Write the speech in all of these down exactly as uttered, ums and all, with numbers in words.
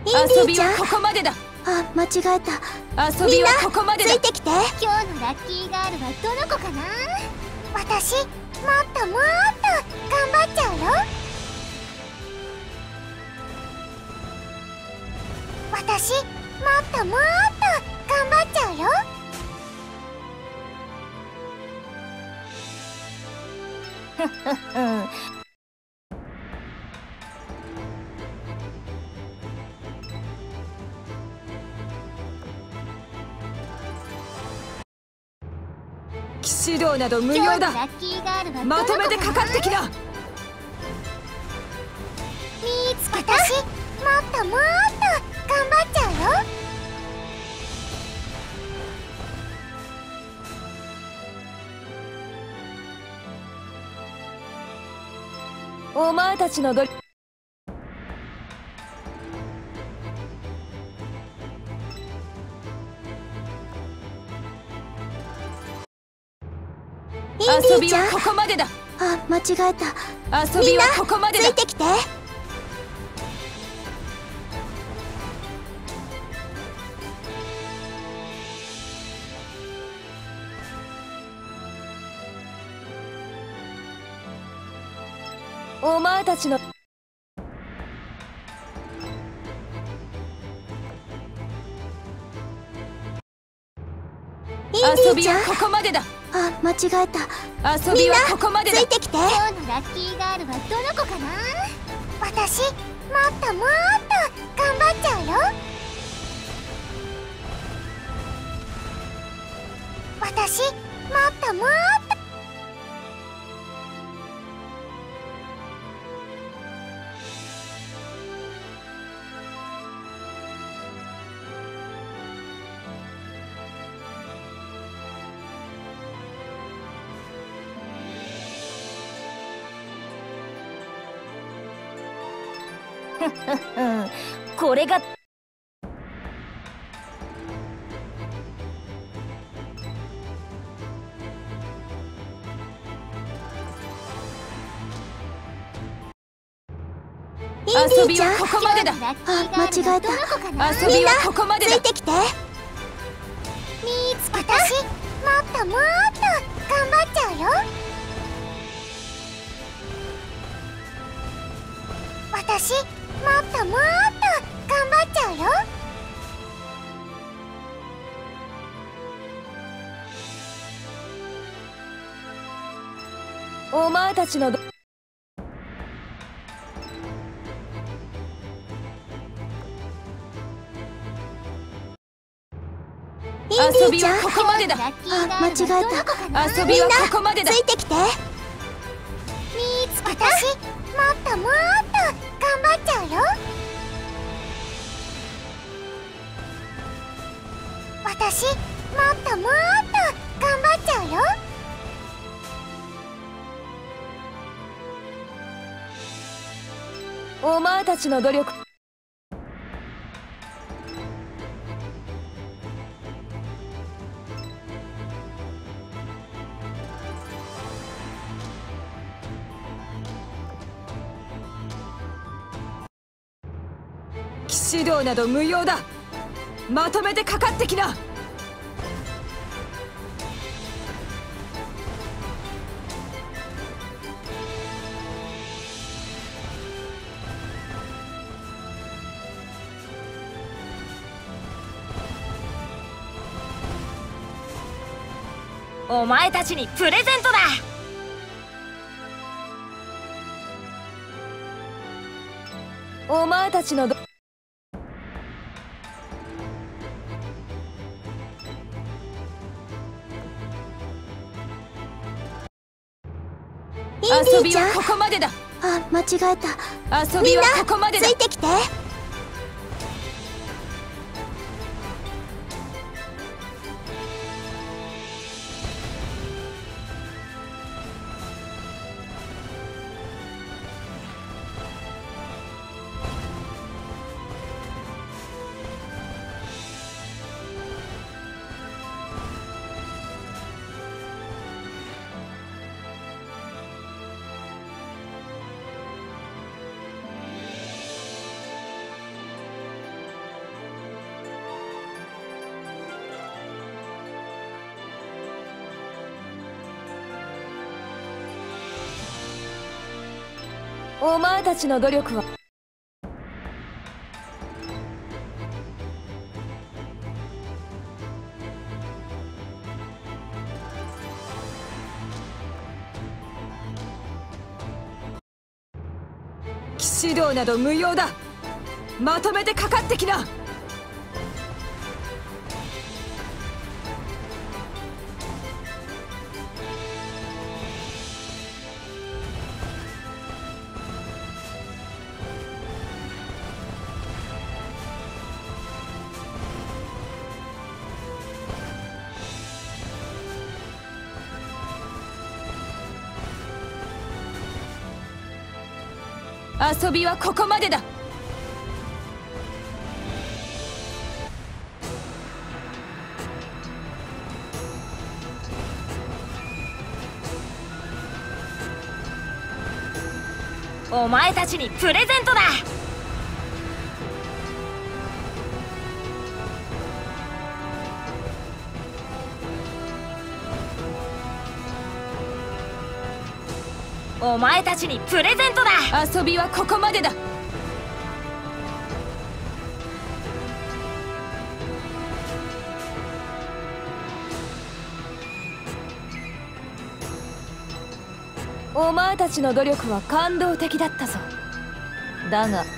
遊びはここまでだ。 あ、間違えた。 遊びはここまでだ。 ついてきて。 今日のラッキーガールはどの子かな。私もっともっと頑張っちゃうよ。私もっともっと頑張っちゃうよ。 ふっふっふ。騎士道など無用だ。まとめてかかってきな。 見つけた。私もっともっと頑張っちゃうよ。 お前たちのどり遊びはここまでだ。 あ、間違えた。 遊びはここまでだ。 ついてきて。 お前たちの遊びはここまでだ。 あ、間違えた。 遊びはここまでだ。 ついてきて。 今日のラッキーガールはどの子かな。私もっともっと頑張っちゃうよ。私もっともっと。 これが遊びはここまでだ。 あ、間違えた。 遊びはここまでだ。 ついてきて。 見つけた。私もっともっと頑張っちゃうよ。私もっともっと頑張っちゃうよ。 お前たちのど遊びはここまでだ。 あ、間違えた。 遊びはここまでだ。 ついてきて。 見つけた。私もっともっと頑張っちゃうよ。私もっともっと頑張っちゃうよ。 お前たちの努力騎士道など無用だ。まとめてかかってきな。 お前たちにプレゼントだ。 お前たちのど遊びはここまでだ。 あ、間違えた。 遊びはここまでだ。 ついてきて。 お前たちの努力は騎士道など無用だ。まとめてかかってきな。遊びはここまでだ。 お前たちにプレゼントだ。お前たちにプレゼントだ。 遊びはここまでだ。お前たちの努力は感動的だったぞ。だが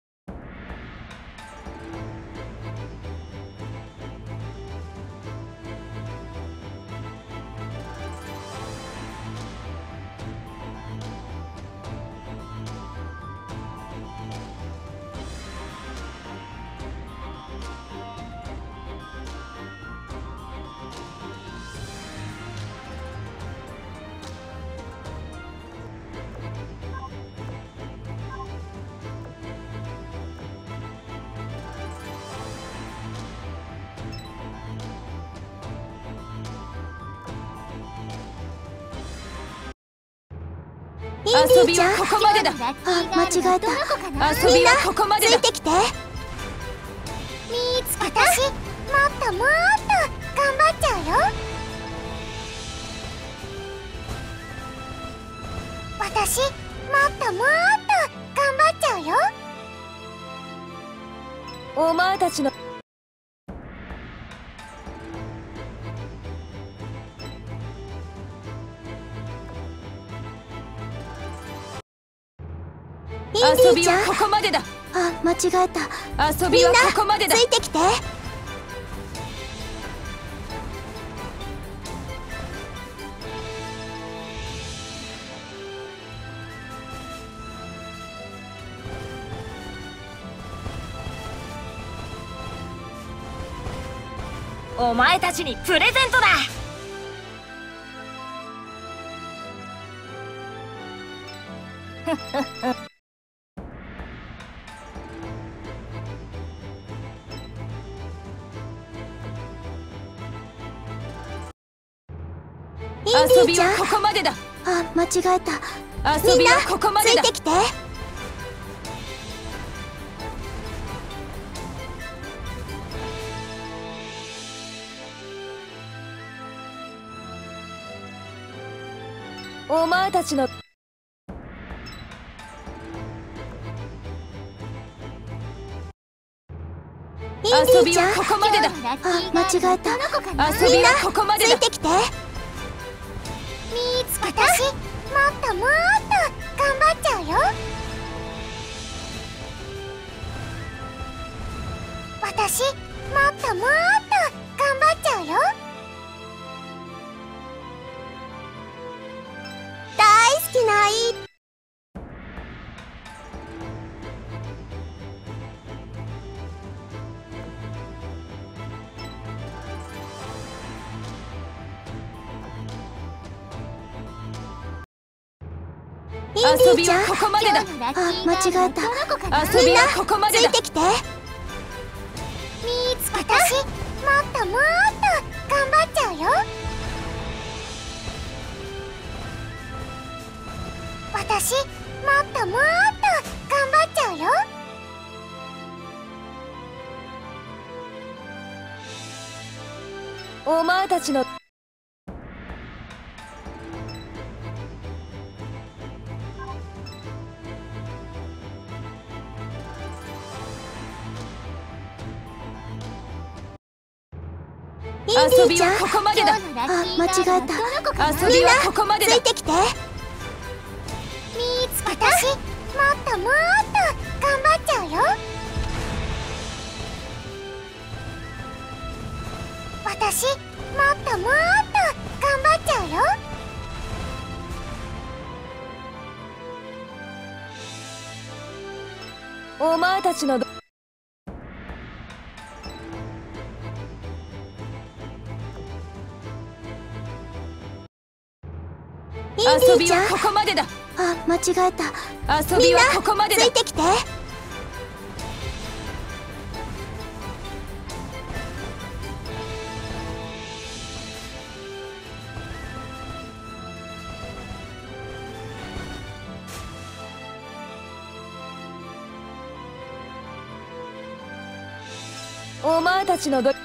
遊びはここまでだ。 あ、間違えた。 遊びはここまでだ。 ついてきて。 見つけた。私もっともっと頑張っちゃうよ。私もっともっと頑張っちゃうよ。 お前たちの遊びはここまでだ。 あ、間違えた。 遊びはここまでだ。 ついてきて。 お前たちにプレゼントだ。 遊びはここまでだ。 あ、間違えた。 遊びはここまでだ。 ついてきて。 お前たちの遊びはここまでだ。 あ、間違えた。 遊びはここまでだ。 ついてきて。 見つけた。私もっともっと頑張っちゃうよ。私もっともっと頑張っちゃうよ。 大好きないい。 遊びはここまでだ。 あ、間違えた。 遊びはここまでだ。 ついてきて。 見つけた。私もっともっと頑張っちゃうよ。私もっともっと頑張っちゃうよ。 お前たちの遊びはここまでだ。 あ、間違えた。 遊びはここまでだ。 ついてきて。 見つけた。私もっともっと頑張っちゃうよ。私もっともっと頑張っちゃうよ。 お前たちの遊びはここまでだ。 あ、間違えた。 遊びはここまでだ。 ついてきて。 お前たちのど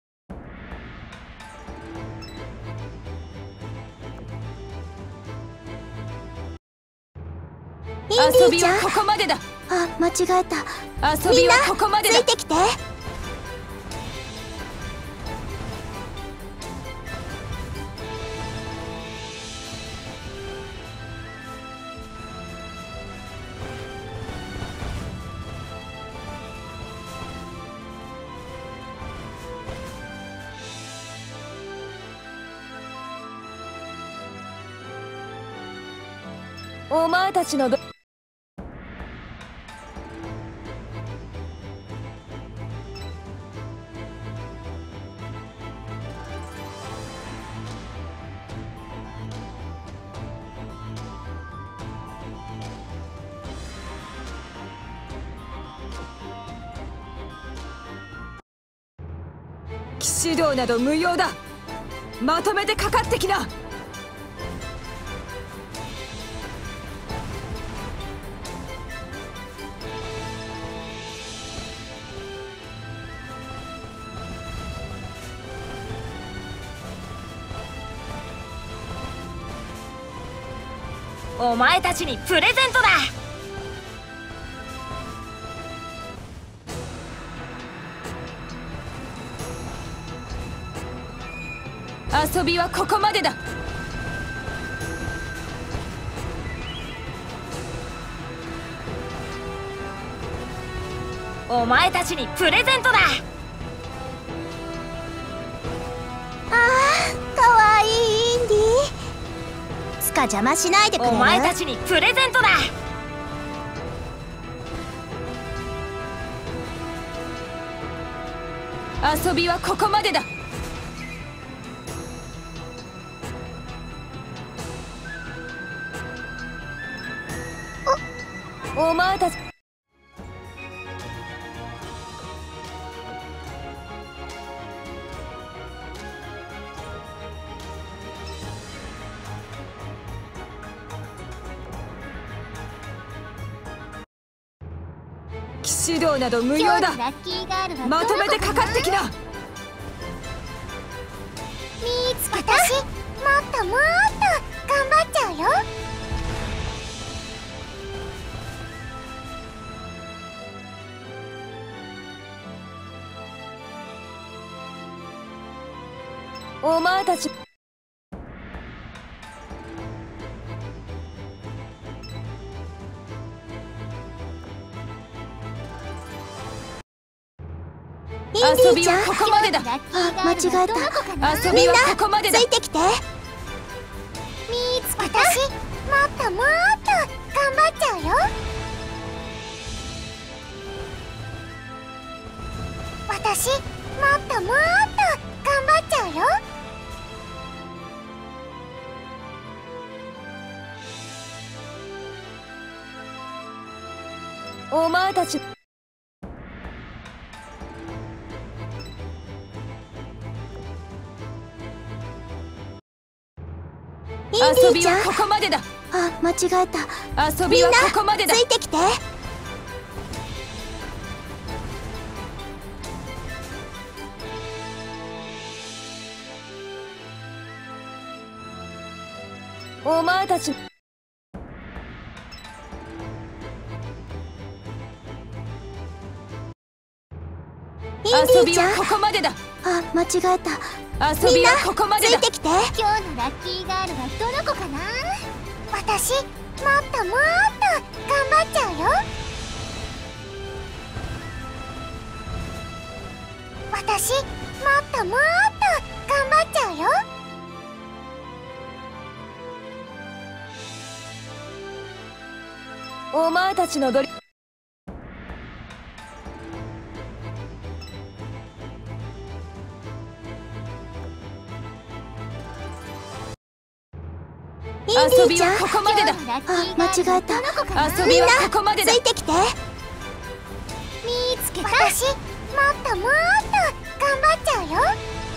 遊びはここまでだ。 あ、間違えた。 遊びはここまでだ。 ついてきて。 お前たちのど騎士道など無用だ。まとめてかかってきな。 お前たちにプレゼントだ。 遊びはここまでだ。 お前たちにプレゼントだ。 あー、かわいいインディ。スカ邪魔しないでくれる？ お前たちにプレゼントだ。 遊びはここまでだ。お前たち騎士道など無用だ。 ラッキーガールはまとめてかかってきな。 見つけた。私もっともっと頑張っちゃうよ。 お前たち遊びはここまでだ。 ラッキーガあ、間ールは違えどの子かな。 た。 遊びはここまでだ。 ついてきて。 見つけた。私もっともっと頑張っちゃうよ。私もっともっと頑張っちゃうよ。 お前たち遊びはここまでだ。 あ、間違えた。 遊びはここまでだ。 ついてきて。 お前たち遊びはここまでだ。 あ、間違えた。 遊びはここまでだ。 ついてきて。 今日のラッキーガールはどの子かな。私もっともっと頑張っちゃうよ。私もっともっと頑張っちゃうよ。 お前たちの努力。 インデ遊びィちゃん、 はここまでだ。 今日のラッキーあ、間違えガールはどの子かな。 遊びはここまでだ。 ついてきて。 見つけた。私もっともっと頑張っちゃうよ。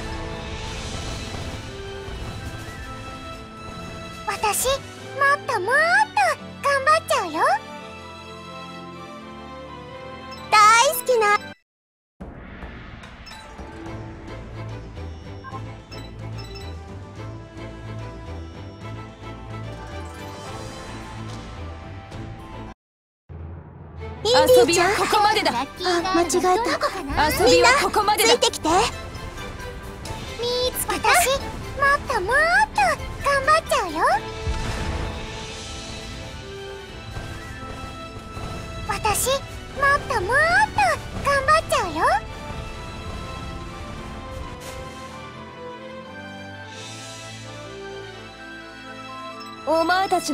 私もっともっと頑張っちゃうよ。 大好きな。インディちゃん、 遊びはここまでだ。 ラッキーガールはどの子かな。 遊びはここまでだ。 ついてきて。 見つけた。私もっともっと頑張っちゃうよ。私もっともっと頑張っちゃうよ。 お前たち。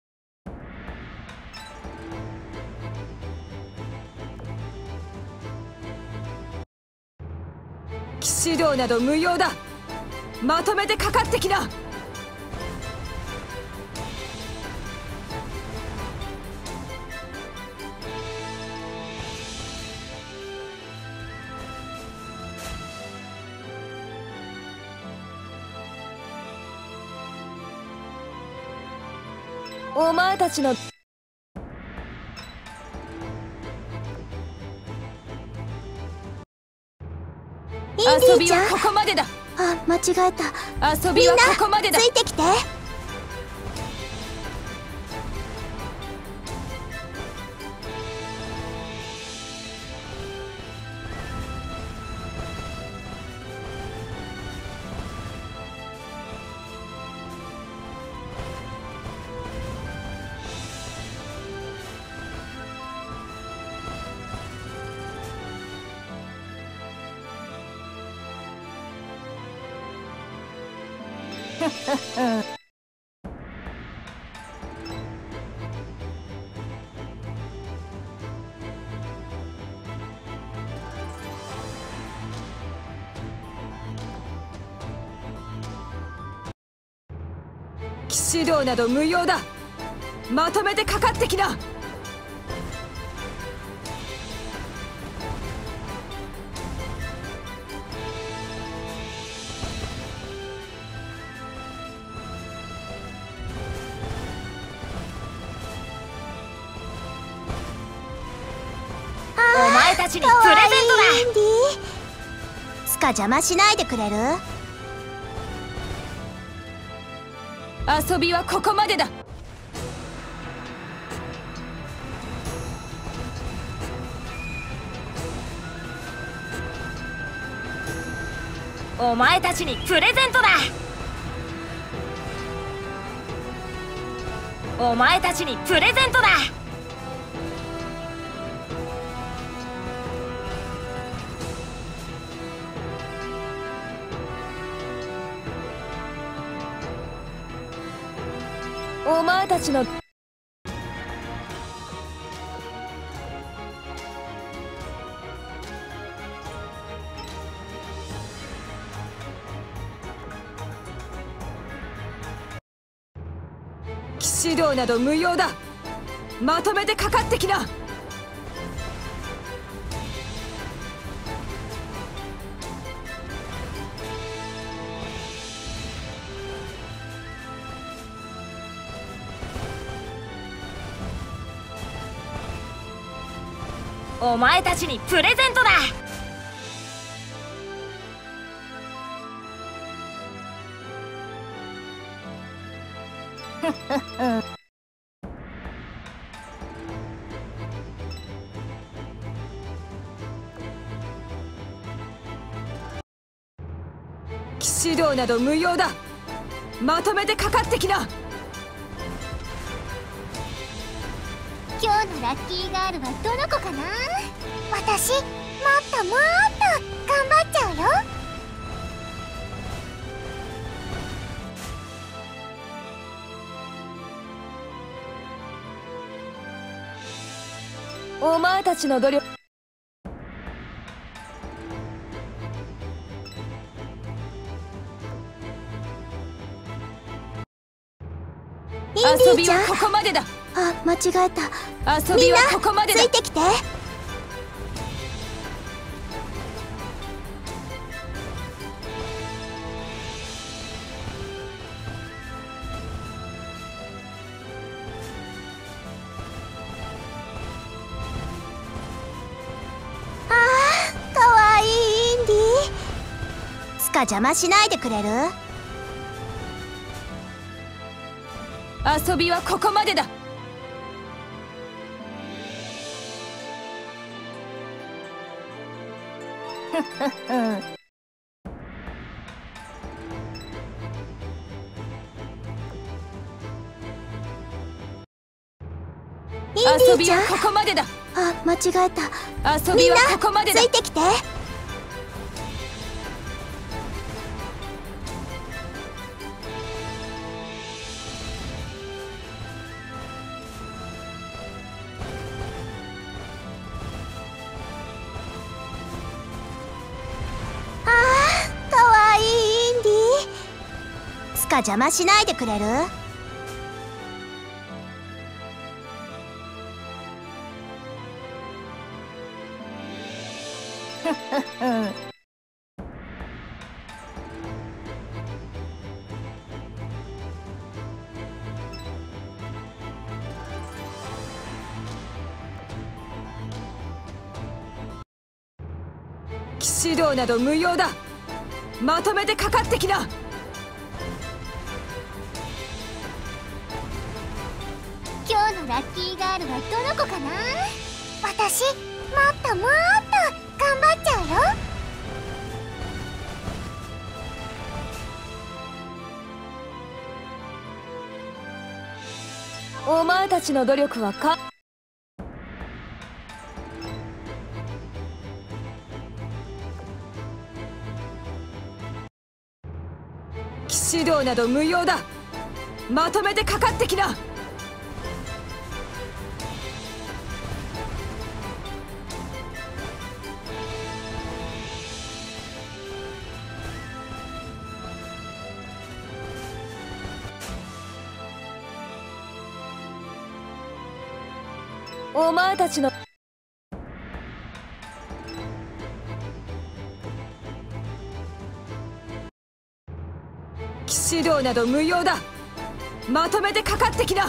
騎士道など無用だ。まとめてかかってきな。お前たちの。遊びはここまでだ。 あ、間違えた。 遊びはここまでだ。 ついてきて。騎士道など無用だ。まとめてかかってきな。 お前たちにプレゼントだ。 かわいいインディ。スカ邪魔しないでくれる？ 遊びはここまでだ。 お前たちにプレゼントだ。お前たちにプレゼントだ。 お前たちの。騎士道など無用だ。まとめてかかってきな。 お前たちにプレゼントだ。 騎士道など無用だ。まとめてかかってきな。 今日のラッキーガールはどの子かな。私もっともっと頑張っちゃうよ。 お前たちの努力。 インディーちゃん、 遊びはここまでだ。 あ、間違えた。 遊びはここまでだ。 ついてきて。あー、かわいいインディー。スカ邪魔しないでくれる？ 遊びはここまでだ。 インディーちゃん、 遊びはここまでだ。 あ、間違えた。 遊びはここまでだ。 ついてきて。あー、かわいいインディー。スカ邪魔しないでくれる？ 騎士道など無用だ。まとめてかかってきな。 今日のラッキーガールはどの子かな。私もっともっと頑張っちゃうよ。 お前たちの努力はか。騎士道など無用だ。まとめてかかってきな。お前たちの騎士道など無用だ。まとめてかかってきな。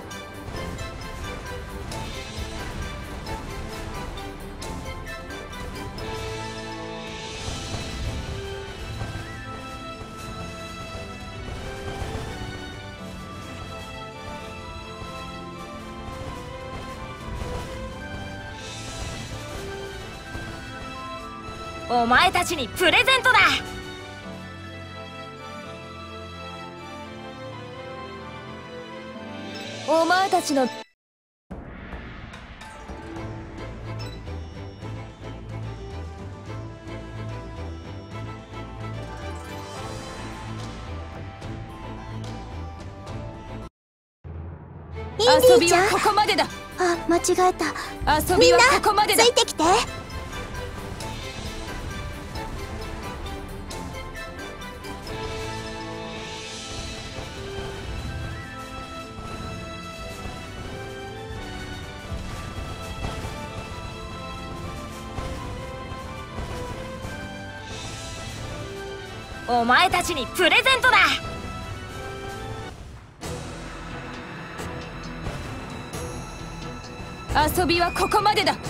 お前たちにプレゼントだ。 お前たちのインディーちゃん、 遊びはここまでだ。 あ、間違えた。 遊びはここまでだ。 ついてきて。 お前たちにプレゼントだ。 遊びはここまでだ。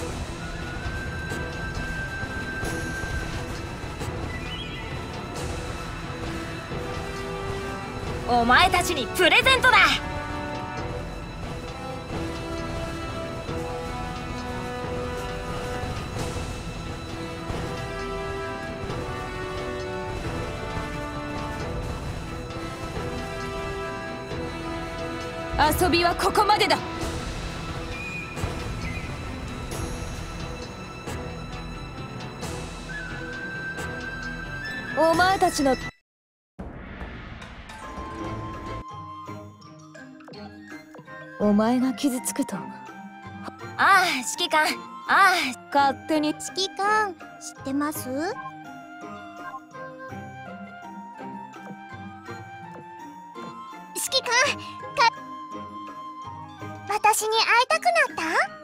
お前たちにプレゼントだ。 遊びはここまでだ。お前たちのお前が傷つくと。 ああ、指揮官。ああ、 勝手に。 指揮官知ってます？ 指揮官か私に会いたくなった？